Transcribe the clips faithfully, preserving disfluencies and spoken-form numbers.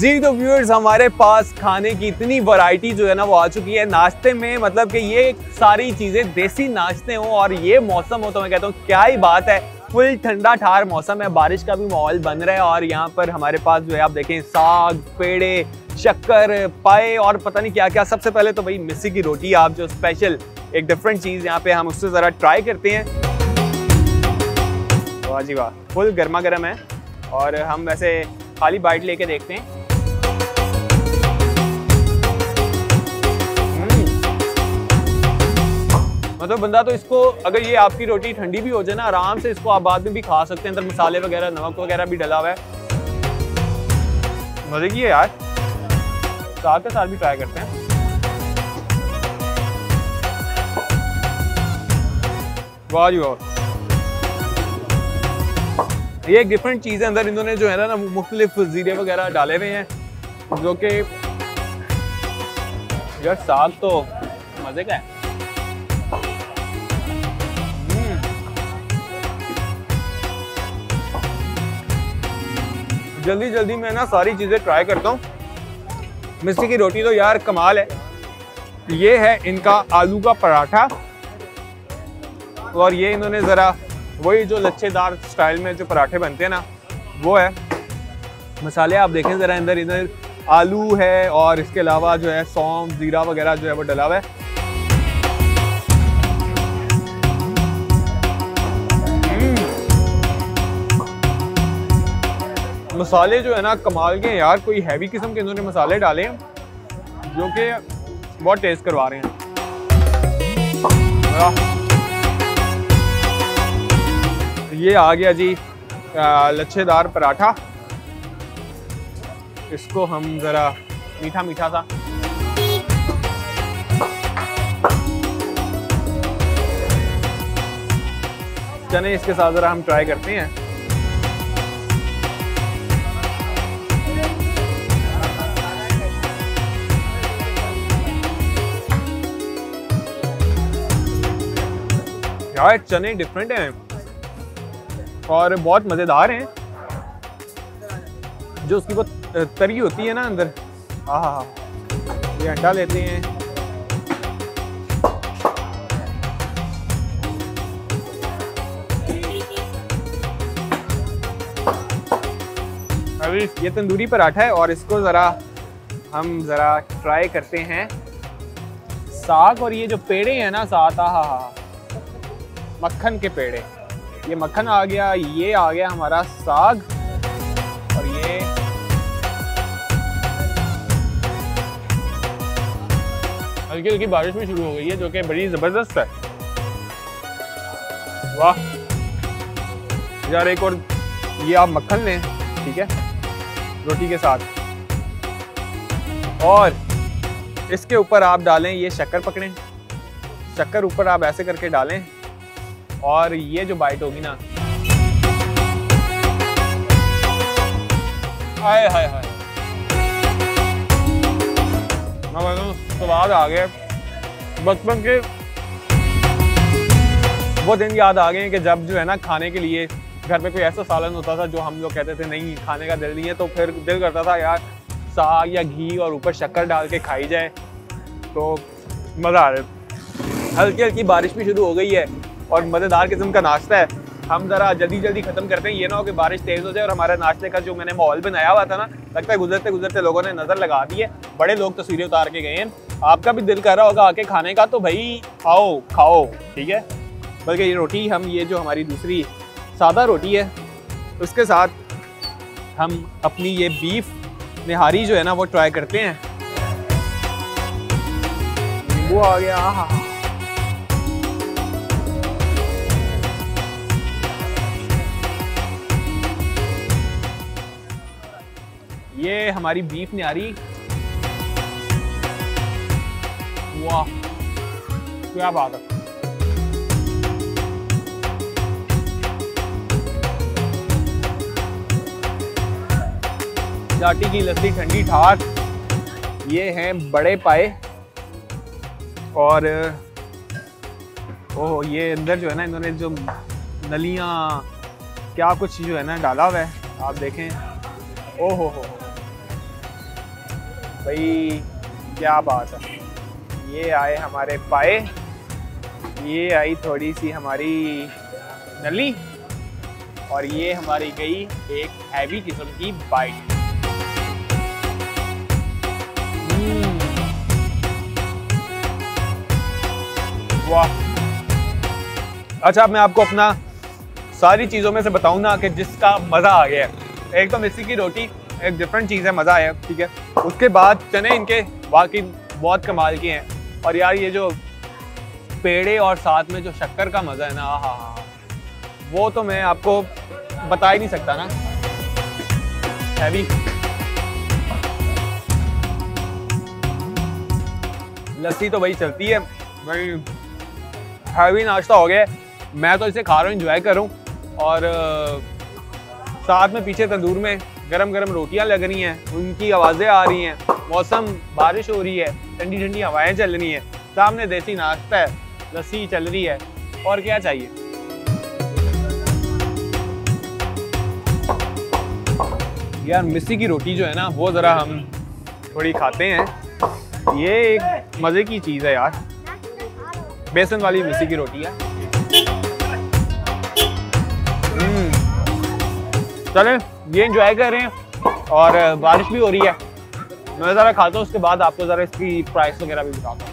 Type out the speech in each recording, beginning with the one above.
जी तो व्यूअर्स, हमारे पास खाने की इतनी वैरायटी जो है ना वो आ चुकी है नाश्ते में। मतलब कि ये सारी चीज़ें देसी नाश्ते हों और ये मौसम हो तो मैं कहता हूँ क्या ही बात है। फुल ठंडा ठार मौसम है, बारिश का भी माहौल बन रहा है और यहाँ पर हमारे पास जो है आप देखें साग, पेड़े, शक्कर, पाए और पता नहीं क्या क्या। सबसे पहले तो भाई मिस्सी की रोटी, आप जो स्पेशल एक डिफरेंट चीज़ यहाँ पे हम उससे ज़रा ट्राई करते हैं। वाह जी वाह, फुल गर्मा गर्म है और हम वैसे खाली बाइट लेके देखते हैं। मतलब बंदा तो इसको, अगर ये आपकी रोटी ठंडी भी हो जाए ना, आराम से इसको आप बाद में भी खा सकते हैं। अंदर मसाले वगैरह, नमक वगैरह भी डला हुआ है, मजे की है यार। साग के साथ भी ट्राई करते हैं। वाह जी वाह, ये एक डिफरेंट चीज़ है। अंदर इन्होंने जो है ना ना मुख्तलिफ जीरे वगैरह डाले हुए हैं, जो कि यार साग तो मजे का है। जल्दी जल्दी मैं ना सारी चीज़ें ट्राई करता हूँ। मिस्सी की रोटी तो यार कमाल है। ये है इनका आलू का पराठा और ये इन्होंने ज़रा वही जो लच्छेदार स्टाइल में जो पराठे बनते हैं ना वो है। मसाले आप देखें ज़रा, अंदर इधर आलू है और इसके अलावा जो है सौंफ, ज़ीरा वगैरह जो है वो डला हुआ है। मसाले जो है ना कमाल के हैं यार, कोई हैवी किस्म के इन्होंने मसाले डाले हैं जो कि बहुत टेस्ट करवा रहे हैं। ये आ गया जी लच्छेदार पराठा, इसको हम ज़रा मीठा मीठा सा चने इसके साथ ज़रा हम ट्राई करते हैं। यार चने डिफरेंट हैं और बहुत मज़ेदार हैं। जो उसकी वो तरी होती है ना अंदर, हाँ हाँ, ये अंडा लेते हैं। अभी ये तंदूरी पराठा है और इसको ज़रा हम ज़रा ट्राई करते हैं। साग और ये जो पेड़े हैं ना साथ, हाँ हाँ, मक्खन के पेड़े, ये मक्खन आ गया, ये आ गया हमारा साग और ये हल्की हल्की बारिश भी शुरू हो गई है जो कि बड़ी जबरदस्त है। वाह यार, एक और ये आप मक्खन लें, ठीक है, रोटी के साथ, और इसके ऊपर आप डालें ये शक्कर, पकड़ें शक्कर ऊपर आप ऐसे करके डालें और ये जो बाइट होगी ना, हाय हाय हाय, स्वाद आ गया। बचपन के वो दिन याद आ गए कि जब जो है ना खाने के लिए घर में कोई ऐसा सालन होता था जो हम लोग कहते थे नहीं खाने का दिल नहीं है, तो फिर दिल करता था यार साग या घी और ऊपर शक्कर डाल के खाई जाए तो मज़ा आ रहा है। हल्की हल्की बारिश भी शुरू हो गई है और मज़ेदार किस्म का नाश्ता है। हम ज़रा जल्दी जल्दी ख़त्म करते हैं, ये ना हो कि बारिश तेज़ हो जाए और हमारा नाश्ते का जो मैंने माहौल बनाया हुआ था ना, लगता है गुजरते गुजरते लोगों ने नज़र लगा दी है। बड़े लोग तस्वीरें उतार के गए हैं। आपका भी दिल कर रहा होगा आके खाने का, तो भाई आओ खाओ, ठीक है। बल्कि ये रोटी, हम ये जो हमारी दूसरी सादा रोटी है उसके साथ हम अपनी ये बीफ निहारी जो है ना वो ट्राई करते हैं। नींबू आ गया, हाँ हाँ, ये हमारी बीफ निहारी, वाह क्या बात है। जाटी की लस्सी ठंडी ठार, ये हैं बड़े पाए और ओह ये अंदर जो है ना इन्होंने जो नलियाँ क्या कुछ जो है ना डाला हुआ है, आप देखें। ओहो हो, भाई क्या बात है। ये आए हमारे पाए, ये आई थोड़ी सी हमारी नली, और ये हमारी गई एक हैवी किस्म की बाइट। वाह। अच्छा, अब मैं आपको अपना सारी चीज़ों में से बताऊं ना कि जिसका मज़ा आ गया है। एक तो मिस्सी की रोटी एक डिफरेंट चीज़ है, मज़ा आया, ठीक है। उसके बाद चने इनके वाकई बहुत कमाल के हैं, और यार ये जो पेड़े और साथ में जो शक्कर का मज़ा है ना, हाँ हाँ, वो तो मैं आपको बता ही नहीं सकता ना। हैवी लस्सी तो भाई चलती है भाई। हैवी नाश्ता हो गया, मैं तो इसे खा रहा हूँ, एंजॉय करूँ, और साथ में पीछे तंदूर में गरम गरम रोटियां लग रही हैं, उनकी आवाज़ें आ रही हैं, मौसम बारिश हो रही है, ठंडी ठंडी हवाएं चल रही हैं, सामने देसी नाश्ता है, लस्सी चल रही है, और क्या चाहिए। यार मिस्सी की रोटी जो है ना, वो ज़रा हम थोड़ी खाते हैं। ये एक मज़े की चीज़ है यार, बेसन वाली मिस्सी की रोटी है। चलें, ये एंजॉय कर रहे हैं, और बारिश भी हो रही है। मैं ज़रा खाता हूँ, उसके बाद आपको ज़रा इसकी प्राइस वगैरह भी बताता हूँ।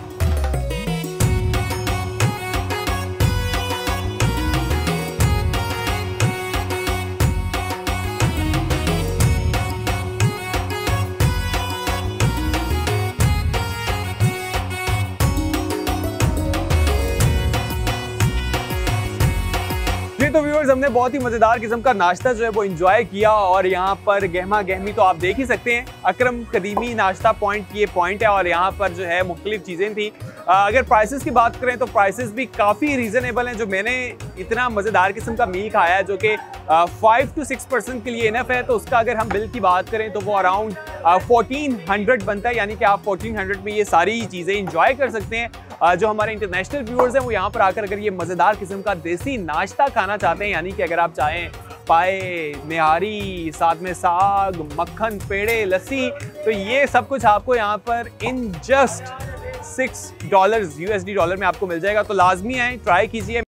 तो व्यूअर्स, हमने बहुत ही मजेदार किस्म का नाश्ता जो है वो एंजॉय किया, और यहाँ पर गहमा गहमी तो आप देख ही सकते हैं। अकरम कदीमी नाश्ता पॉइंट ये पॉइंट है, और यहाँ पर जो है मुख्तलिफ चीज़ें थी। अगर प्राइसेस की बात करें तो प्राइसेस भी काफ़ी रीज़नेबल हैं। जो मैंने इतना मज़ेदार किस्म का मील खाया है जो कि फाइव टू सिक्स परसेंट के लिए इनफ है, तो उसका अगर हम बिल की बात करें तो वो अराउंड फोर्टीन हंड्रेड बनता है, यानी कि आप फोर्टीन हंड्रेड में ये सारी चीज़ें इंजॉय कर सकते हैं। uh, जो हमारे इंटरनेशनल व्यूअर्स हैं वो यहाँ पर आकर अगर ये मज़ेदार किस्म का देसी नाश्ता खाना चाहते हैं, यानी कि अगर आप चाहें पाए, निहारी, साथ में साग, मक्खन, पेड़े, लस्सी, तो ये सब कुछ आपको यहाँ पर in just six dollars USD dollar में आपको मिल जाएगा। तो लाजमी आए, ट्राई कीजिए।